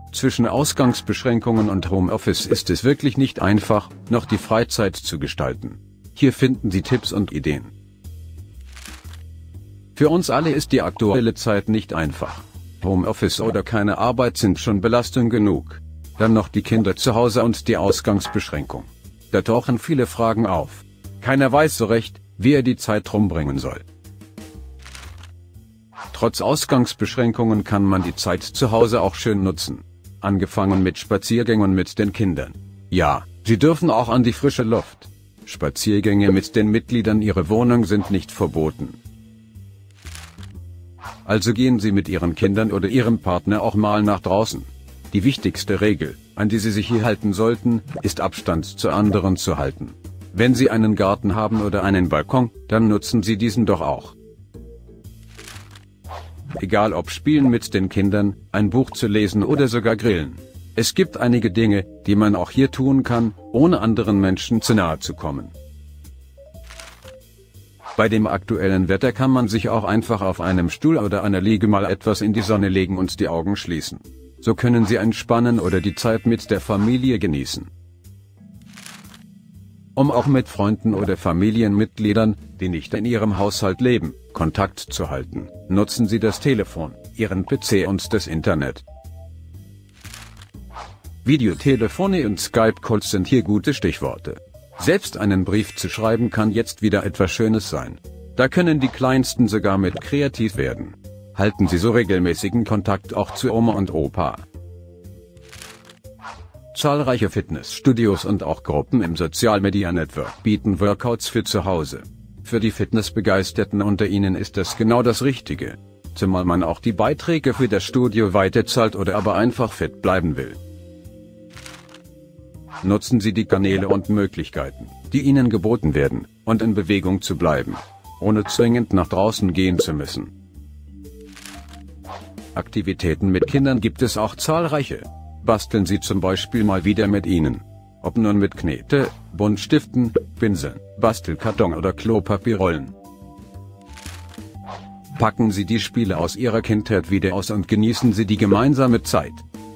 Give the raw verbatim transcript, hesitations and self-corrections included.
Zwischen Ausgangsbeschränkungen und Homeoffice ist es wirklich nicht einfach, noch die Freizeit zu gestalten. Hier finden Sie Tipps und Ideen. Für uns alle ist die aktuelle Zeit nicht einfach. Homeoffice oder keine Arbeit sind schon Belastung genug. Dann noch die Kinder zu Hause und die Ausgangsbeschränkung. Da tauchen viele Fragen auf. Keiner weiß so recht, wie er die Zeit rumbringen soll. Trotz Ausgangsbeschränkungen kann man die Zeit zu Hause auch schön nutzen. Angefangen mit Spaziergängen mit den Kindern. Ja, sie dürfen auch an die frische Luft. Spaziergänge mit den Mitgliedern ihrer Wohnung sind nicht verboten. Also gehen Sie mit Ihren Kindern oder Ihrem Partner auch mal nach draußen. Die wichtigste Regel, an die Sie sich hier halten sollten, ist Abstand zu anderen zu halten. Wenn Sie einen Garten haben oder einen Balkon, dann nutzen Sie diesen doch auch. Egal ob spielen mit den Kindern, ein Buch zu lesen oder sogar grillen. Es gibt einige Dinge, die man auch hier tun kann, ohne anderen Menschen zu nahe zu kommen. Bei dem aktuellen Wetter kann man sich auch einfach auf einem Stuhl oder einer Liege mal etwas in die Sonne legen und die Augen schließen. So können Sie entspannen oder die Zeit mit der Familie genießen. Um auch mit Freunden oder Familienmitgliedern, die nicht in Ihrem Haushalt leben, Kontakt zu halten, nutzen Sie das Telefon, Ihren P C und das Internet. Videotelefone und Skype-Calls sind hier gute Stichworte. Selbst einen Brief zu schreiben kann jetzt wieder etwas Schönes sein. Da können die Kleinsten sogar mit kreativ werden. Halten Sie so regelmäßigen Kontakt auch zu Oma und Opa. Zahlreiche Fitnessstudios und auch Gruppen im Social Media Network bieten Workouts für zu Hause. Für die Fitnessbegeisterten unter Ihnen ist das genau das Richtige. Zumal man auch die Beiträge für das Studio weiterzahlt oder aber einfach fit bleiben will. Nutzen Sie die Kanäle und Möglichkeiten, die Ihnen geboten werden, und in Bewegung zu bleiben, ohne zwingend nach draußen gehen zu müssen. Aktivitäten mit Kindern gibt es auch zahlreiche. Basteln Sie zum Beispiel mal wieder mit ihnen. Ob nun mit Knete, Buntstiften, Pinseln, Bastelkarton oder Klopapierrollen. Packen Sie die Spiele aus Ihrer Kindheit wieder aus und genießen Sie die gemeinsame Zeit.